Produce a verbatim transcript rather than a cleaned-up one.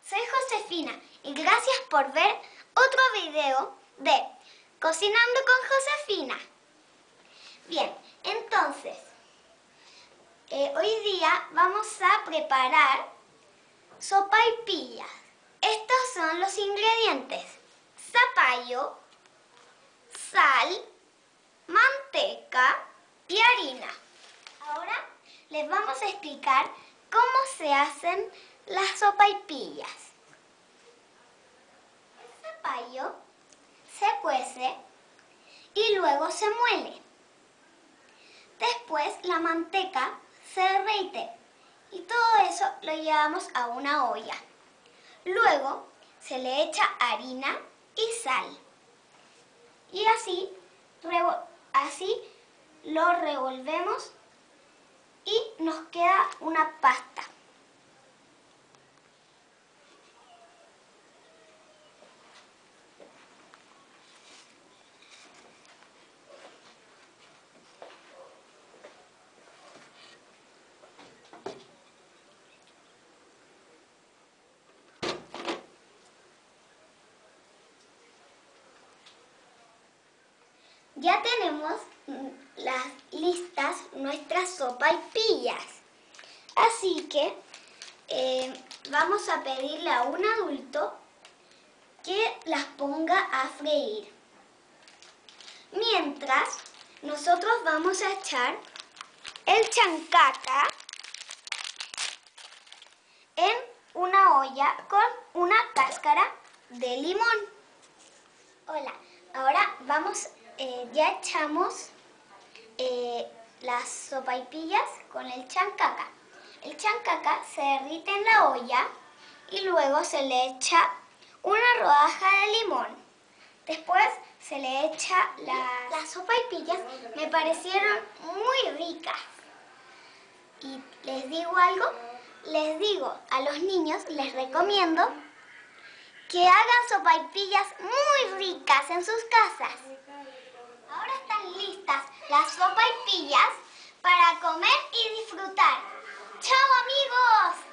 soy Josefina y gracias por ver otro video de Cocinando con Josefina. Bien, entonces, eh, hoy día vamos a preparar sopaipillas. Estos son los ingredientes: zapallo, sal, manteca y harina. Ahora les vamos a explicar cómo se hacen las sopaipillas. El zapallo se cuece y luego se muele. Después la manteca se derrite y todo eso lo llevamos a una olla. Luego se le echa harina y sal. Y así, así lo revolvemos y nos queda una pasta. Ya tenemos las listas nuestras sopaipillas. Así que eh, vamos a pedirle a un adulto que las ponga a freír. Mientras, nosotros vamos a echar el chancaca en una olla con una cáscara de limón. Hola, ahora vamos, eh, ya echamos eh, las sopaipillas con el chancaca. El chancaca se derrite en la olla y luego se le echa una rodaja de limón. Después se le echa las, las sopaipillas. Me parecieron muy ricas. Y les digo algo, les digo a los niños, les recomiendo que hagan sopaipillas muy ricas en sus casas. Ahora están listas las sopaipillas para comer y disfrutar. ¡Chao, amigos!